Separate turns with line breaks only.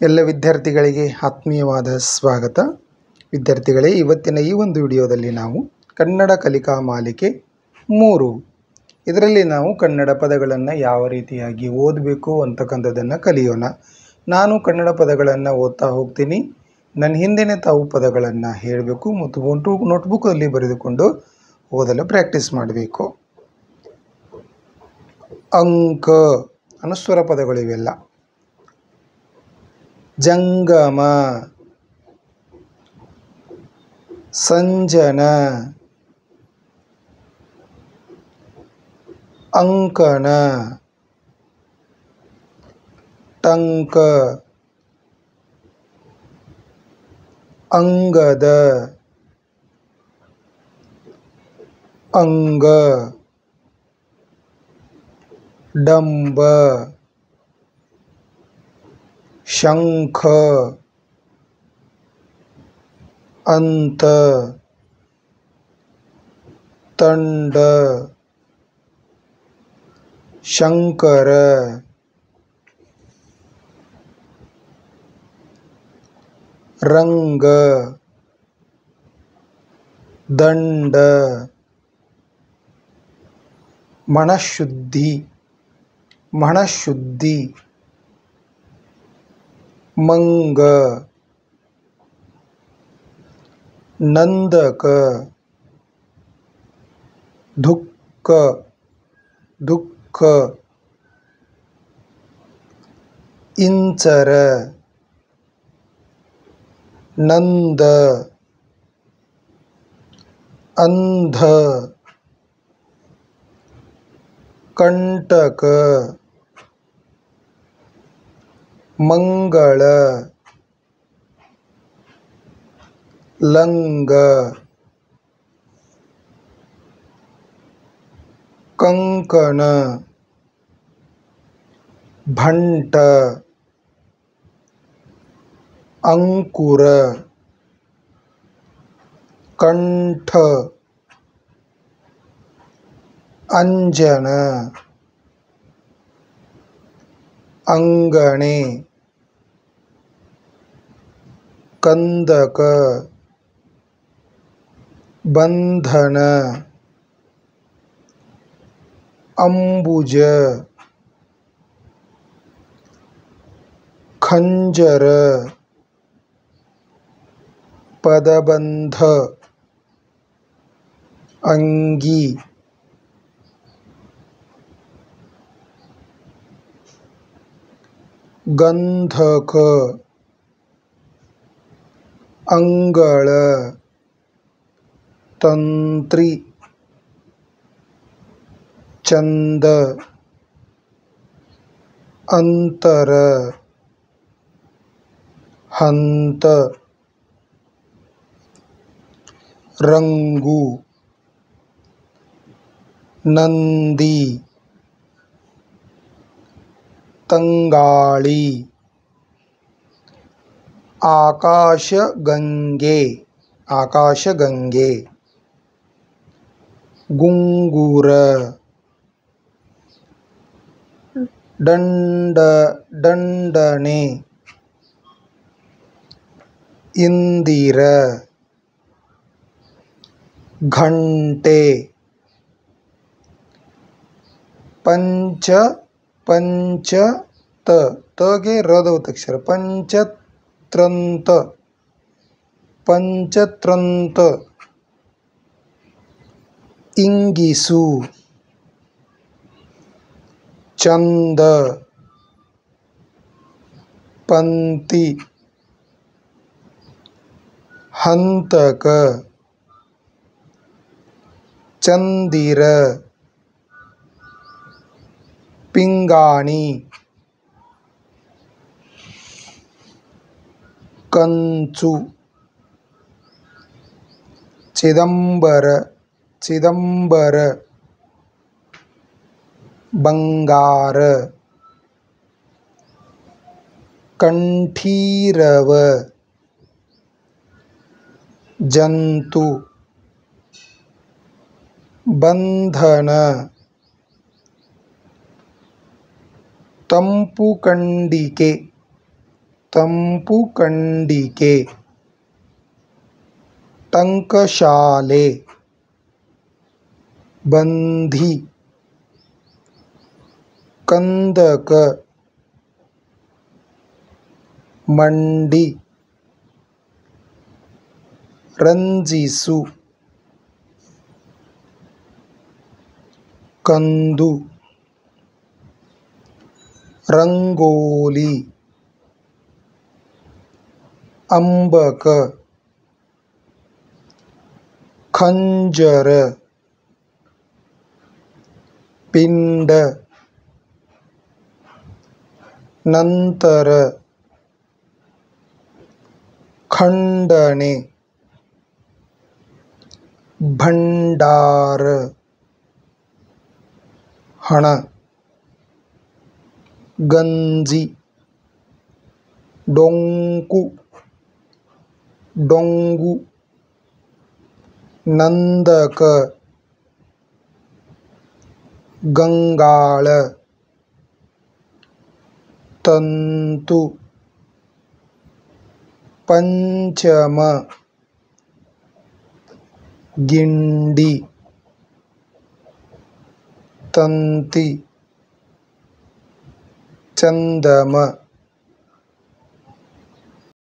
ಎಲ್ಲ ವಿದ್ಯಾರ್ಥಿಗಳಿಗೆ ಆತ್ಮೀಯವಾದ ಸ್ವಾಗತ. ವಿದ್ಯಾರ್ಥಿಗಳೇ, ಇವತ್ತಿನ ಈ ಒಂದು ವಿಡಿಯೋದಲ್ಲಿ ನಾವು ಕನ್ನಡ ಕಲಿಕಾ ಮಾಲಿಕೆ 3 ಇದರಲ್ಲಿ ನಾವು ಕನ್ನಡ ಪದಗಳನ್ನು ಯಾವ ರೀತಿಯಾಗಿ ಓದಬೇಕು ಅಂತಕ್ಕಂಥದ್ದನ್ನು ಕಲಿಯೋಣ. ನಾನು ಕನ್ನಡ ಪದಗಳನ್ನು ಓದ್ತಾ ಹೋಗ್ತೀನಿ. ನನ್ನ ಹಿಂದಿನ ತಾವು ಪದಗಳನ್ನು ಹೇಳಬೇಕು ಮತ್ತು ನೋಟ್ಬುಕ್ಕಲ್ಲಿ ಬರೆದುಕೊಂಡು ಓದಲು ಪ್ರಾಕ್ಟೀಸ್ ಮಾಡಬೇಕು. ಅಂಕ ಅನುಸ್ವರ ಪದಗಳಿವೆಲ್ಲ. ಜಂಗಮ, ಸಂಜನ, ಅಂಕಣ, ಟಂಕ, ಅಂಗದ, ಅಂಗ, ಡಂಬ, ಶಂಖ, ಅಂತ, ತಂಡ, ಶಂಕರ, ರಂಗ, ದಂಡ, ಮನಃಶುದ್ಧಿ, ಮನಃಶುದ್ಧಿ, ಮಂಗ, ನಂದಕ, ದುಃಖ, ದುಃಖ, ಇಂಚರ, ನಂದ, ಅಂಧ, ಕಂಟಕ, ಮಂಗಳ, ಲಂಗ, ಕಂಕಣ, ಭಂಟ, ಅಂಕುರ, ಕಂಠ, ಅಂಜನ, ಅಂಗಣೆ, ಕಂದಕ, ಬಂಧನ, ಅಂಬುಜ, ಖಂಜರ, ಪದಬಂಧ, ಅಂಗಿ, ಗಂಧಕ, ಅಂಗಳ, ತಂತ್ರಿ, ಚಂದ, ಅಂತರ, ಹಂತ, ರಂಗು, ನಂದಿ, ತಂಗಾಳಿ, ಆಕಾಶಗಂಗೆ, ಆಕಾಶಗಂಗೆ, ಗುಂಗುರ, ದಂಡನೆ, ಇಂದಿರ, ಘಂಟೆ, ತಗೆ ರದ ಒತ್ತಕ್ಷರ, ಪಂಚತ್ರಂತ, ಪಂಚತ್ರಂತ, ಇಂಗಿಸು, ಚಂದ, ಪಂತಿ, ಹಂತಕ, ಚಂದಿರ, ಪಿಂಗಾಣಿ, ಕಂಚು, ಚಿದಂಬರ, ಚಿದಂಬರ, ಬಂಗಾರ, ಕಂಠೀರವ, ಜಂತು, ಬಂಧನ, ತಂಪು ಕಂಡಿಕೆ, ತಂಪು ಕಂಡಿಕೆ ಟಂಕಶಾಲೆ ಬಂಧಿ ಕಂದಕ ಮಂಡಿ ರಂಜಿಸು ಕಂದು ರಂಗೋಲಿ ಅಂಬಕ ಖಂಜರ ಪಿಂಡ ನಂತರ ಖಂಡನೆ ಭಂಡಾರ ಹಣ ಗಂಜಿ ಡೊಂಕು ಡೊಂಗು ನಂದಕ ಗಂಗಾಳ ತಂತು ಪಂಚಮ ಗಿಂಡಿ ತಂತಿ ಚಂದಮ